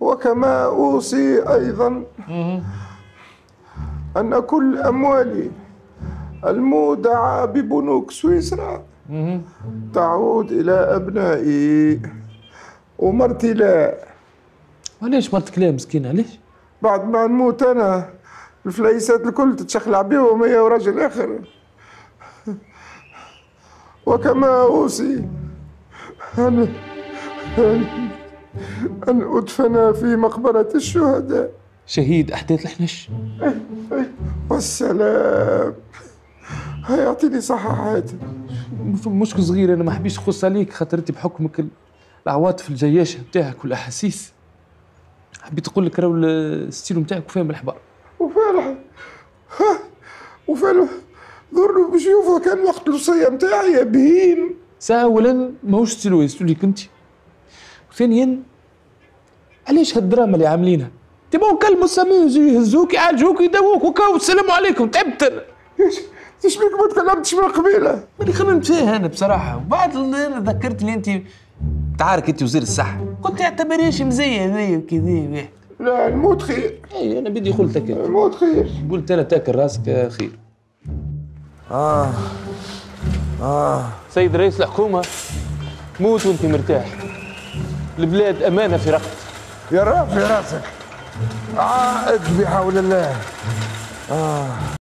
وكما أوصي أيضا أن كل أموالي المودعة ببنوك سويسرا تعود إلى أبنائي ومرتي لا. علاش مرتك لا مسكينة علاش؟ بعد ما نموت أنا الفليسات الكل تتشخلع بيهم هي وراجل آخر. وكما أوصي أن أدفن في مقبرة الشهداء. شهيد أحداث الحنش. والسلام. يعطيني صحة حاتم. مشكل صغير، أنا ما حبيش نخص عليك خاطر أنت بحكمك العواطف الجياشة نتاعك والأحاسيس حبيت نقول لك راهو الستيلو نتاعك وفاهم الحبار. وفعلا ضروا بشوفه كان وقت الوصية نتاعي يا بهيم. ساعة أولا ماهوش ستيلو يستوليك أنت، وثانيا علاش هالدراما اللي عاملينها؟ تبغوا كلموا السامي يهزوك يعالجوك يداووك وكاو السلام عليكم تعبت انا. ايش بيك ما تكلمتش من قبيله؟ ماني خممت فيها انا بصراحه، وبعد ذكرتني انت تعارك انت وزير الصحه، قلت اعتبريش مزيه هذايا وكذا. لا الموت خير. اي انا بدي قلت لك الموت خير. قلت انا تاكل راسك خير. سيد رئيس الحكومه موت وانت مرتاح، البلاد امانه في رقبتك. يا رب في راسك. عائد بحول الله.